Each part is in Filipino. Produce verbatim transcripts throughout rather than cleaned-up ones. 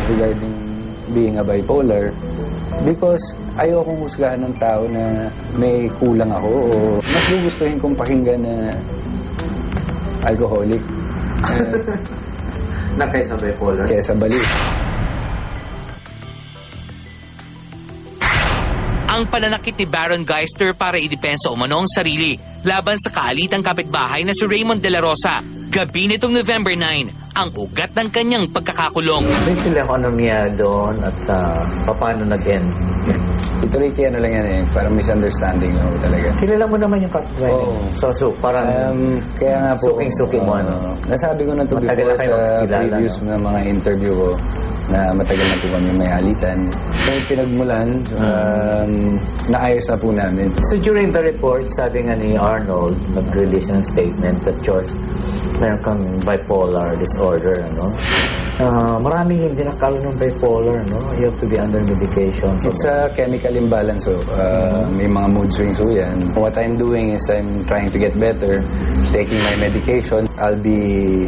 regarding being a bipolar because ayokong husgahan ng tao na may kulang ako o mas gugustuhin kong pakinggan na alcoholic uh, na kaysa bipolar? Kaysa bali. Ang pananakit ni Baron Geister para idepensa umano ang sarili laban sa kaalitang kapitbahay na si Raymond De La Rosa. Gabi nitong November ninth, ang ugat ng kanyang pagkakakulong. May telekonomiya doon at uh, paano nag-end? Ito rin kaya ano lang yan eh, parang misunderstanding lang talaga. Kilala mo naman yung kapitbahay. Oo. So, so, parang um, kaya nga po, suking-suki mo, ano? Uh, nasabi ko na ito Matagal before na kayo sa magkakilala, previous no? na mga interview ko na matagal na po kami may halitan. May pinagmulan, um, naayos na po namin. So, during the report, sabi nga ni Arnold, nag-release ng statement that George, meron kang bipolar disorder, ano? Uh, maraming hindi nakaroon ng bipolar, no? You have to be under medication. So It's a chemical imbalance, so uh, may mga mood swings so yan. What I'm doing is I'm trying to get better, taking my medication. I'll be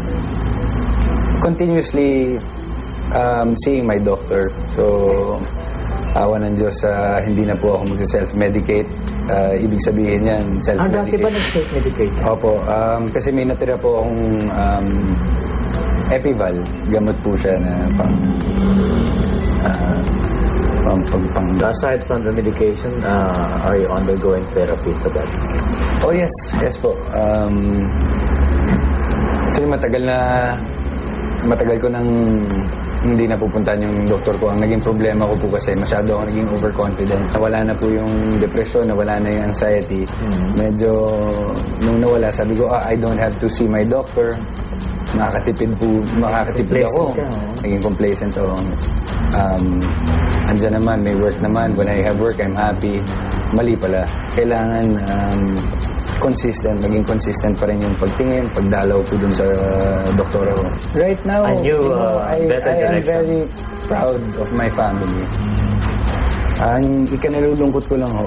continuously um, seeing my doctor. So, awa ng Diyos, uh, hindi na po ako mag-self-medicate. Uh, ibig sabihin yan, Ah, dati self-medicate. ba nag-self-medicate? Opo, um, kasi may natira po akong um, Epival. Gamot po siya na pang uh, pang pang, pang Aside from the medication, uh, are you undergoing therapy for that? Oh yes, yes po. Um, actually matagal na matagal ko nang hindi na pupuntahan yung doktor ko. Ang naging problema ko po kasi masyado ako naging overconfident. Nawala na po yung depression, nawala na yung anxiety. Mm-hmm. Medyo nung nawala, sabi ko, ah, I don't have to see my doctor. Makakatipid po, makakatipid ako. Ka, oh. Naging complacent ako. Um, andyan naman, may work naman. When I have work, I'm happy. Mali pala. Kailangan um, consistent, maging consistent pa rin yung pagtingin, pagdalaw po dun sa uh, doktora ko. Right now, And you, you know, uh, I, better I am direction. very proud of my family. Ang ikanalulungkot ko lang ho,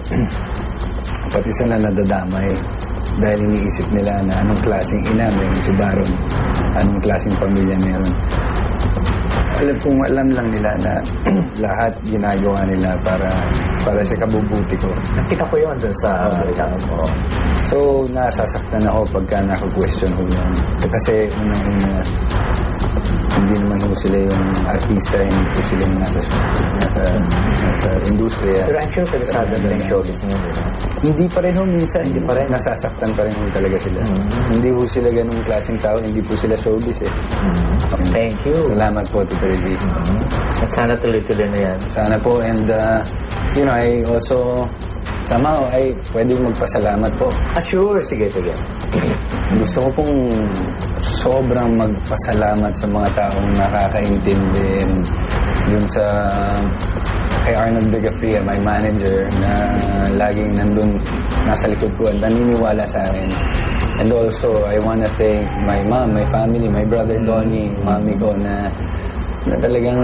pati sila nadadamay dahil iniisip nila na anong klaseng ina meron si Baron, anong klaseng pamilya meron. Alam kung alam lang nila na lahat ginagawa nila para para sa kabubuti ko. Nakita ko yun dun sa Amerikano mo. So, nasasaktan ako pagka naka-question ko yun. Kasi unang-una, hindi naman ho sila yung artista, hindi po sila yung nasa, nasa, nasa industriya. Pero I'm sure pag-asada na yung showbiz nyo, di ba? Hindi pa rin ho minsan. Hindi pa rin. Nasasaktan pa rin ho talaga sila. Mm-hmm. Hindi ho sila ganung klaseng tao, hindi po sila showbiz eh. Mm-hmm. Thank you. Salamat po, Tito Rizzy. Mm-hmm. At sana tuloy-tuloy na yan. Sana po, and uh, you know, I also somehow ay pwedeng magpasalamat po. Ah, sure. Sige, sige. Gusto ko pong sobrang magpasalamat sa mga taong nakakaintindi yun sa kay Arnold Bigafria, my manager, na laging nandun nasa likod ko at naniniwala sa akin. And also, I wanna thank my mom, my family, my brother Donnie, mami ko na, na talagang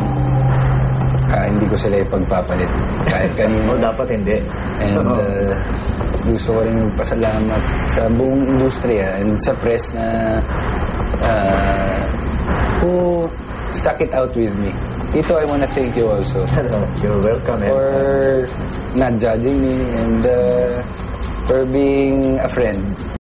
ah, hindi ko sila ipagpapalit kahit kanino. O dapat hindi. And uh, gusto ko rin magpasalamat sa buong industriya and sa press na uh, who stuck it out with me. Tito, I wanna thank you also. Hello. You're welcome. For not judging me and uh, for being a friend.